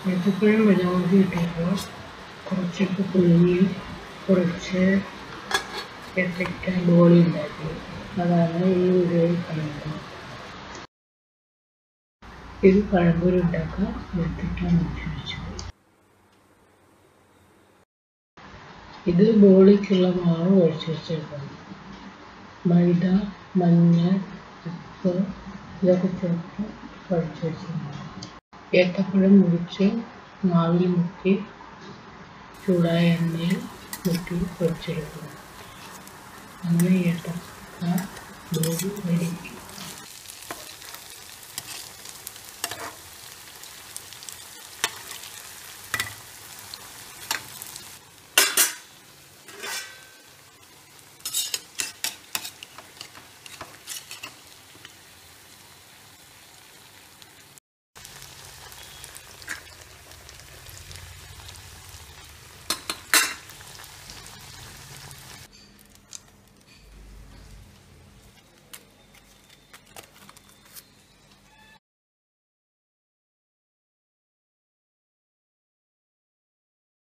ഏത്തപ്പഴം വെള്ളമൊക്കെ ഇട്ടപ്പോൾ കുറച്ചൊക്കെ പുഴുങ്ങി കുറച്ച് ഏത്തക്ക ബോളി ഉണ്ടാക്കി. അതാണ് ഈ വീഡിയോയിൽ കാണുന്നത്. ഇത് പഴംപൊരി ഉണ്ടാക്കാൻ ഏത്തക്ക മുറിച്ച് വെച്ചു. ഇത് ബോളിക്കുള്ള മാവ് ഒഴിച്ച് വെച്ചെടുക്കണം. മൈദ, മഞ്ഞൾ, ഉപ്പ് ഇതൊക്കെ ചേർത്ത് കുഴച്ച് വെച്ചിട്ടുണ്ട്. ഏത്തപ്പഴം മുറിച്ച് മാവിൽ മുക്കി ചൂടായ എണ്ണയിൽ മുക്കി പൊരിച്ചെടുക്കണം. അങ്ങനെ ഏത്തക്ക ബോളി റെഡി.